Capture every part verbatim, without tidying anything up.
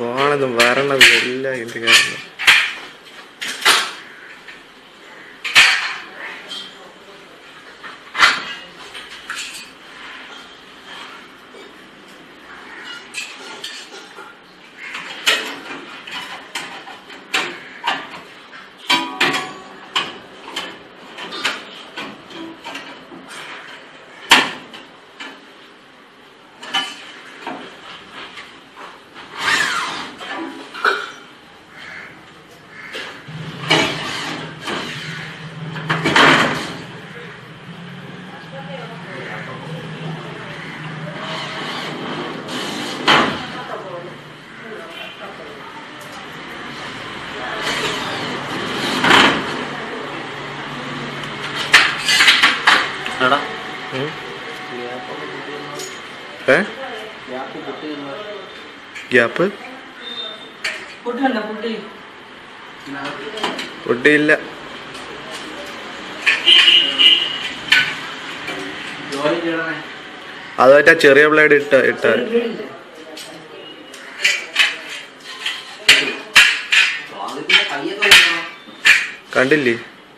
പോണെന്നും വരണതും എല്ലാം എന്ത് കാരണം. ഗ്യാപ്പ് പൊട്ടിയില്ല. അത് പറ്റാ ചെറിയ ബ്ലേഡ് ഇട്ട ഇട്ട കണ്ടില്ലേ?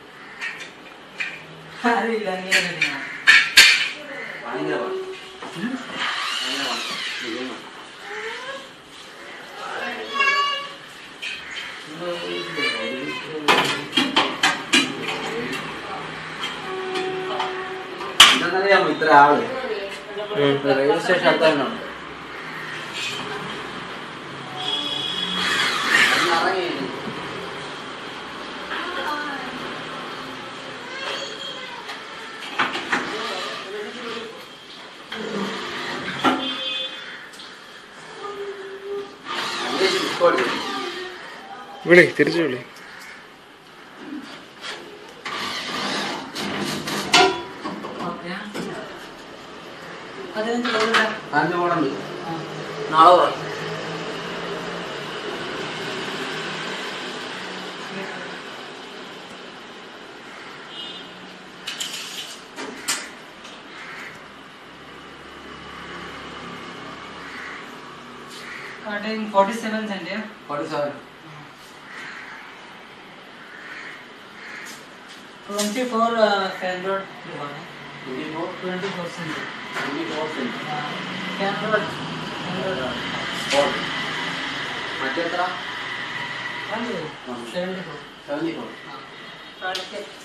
ഇത്ര ആള് റെയിൽവേ സ്റ്റേഷൻ അടുത്താണ്. വിളി തിരിച്ചു വിളി. നാളെ forty-seven cent, yeah? forty-seven. twenty-four uh, fan rod. twenty-four? twenty-four cent. twenty-four cent. Uh, fan rod. Fan rod. Sport. മറ്റെത്ര? seventy-four. seventy-four. Uh,